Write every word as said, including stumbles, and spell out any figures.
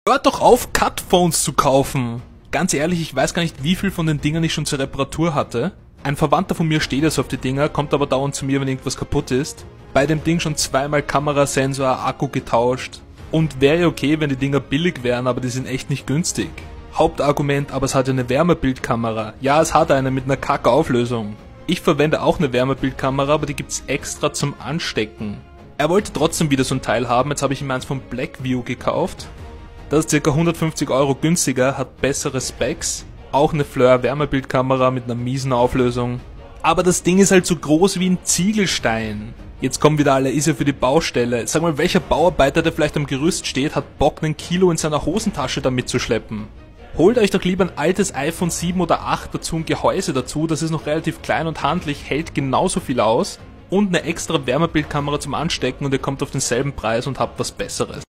Hört doch auf, Cut-Phones zu kaufen! Ganz ehrlich, ich weiß gar nicht, wie viel von den Dingern ich schon zur Reparatur hatte. Ein Verwandter von mir steht jetzt auf die Dinger, kommt aber dauernd zu mir, wenn irgendwas kaputt ist. Bei dem Ding schon zweimal Kamerasensor, Akku getauscht. Und wäre ja okay, wenn die Dinger billig wären, aber die sind echt nicht günstig. Hauptargument, aber es hat ja eine Wärmebildkamera. Ja, es hat eine mit einer Kacke-Auflösung. Ich verwende auch eine Wärmebildkamera, aber die gibt's extra zum Anstecken. Er wollte trotzdem wieder so ein Teil haben, jetzt habe ich ihm eins von Blackview gekauft. Das ist ca. hundertfünfzig Euro günstiger, hat bessere Specs, auch eine Fleur-Wärmebildkamera mit einer miesen Auflösung. Aber das Ding ist halt so groß wie ein Ziegelstein. Jetzt kommen wieder alle, ist ja für die Baustelle. Sag mal, welcher Bauarbeiter, der vielleicht am Gerüst steht, hat Bock, einen Kilo in seiner Hosentasche da mitzuschleppen? Holt euch doch lieber ein altes iPhone sieben oder acht dazu, ein Gehäuse dazu, das ist noch relativ klein und handlich, hält genauso viel aus. Und eine extra Wärmebildkamera zum Anstecken und ihr kommt auf denselben Preis und habt was Besseres.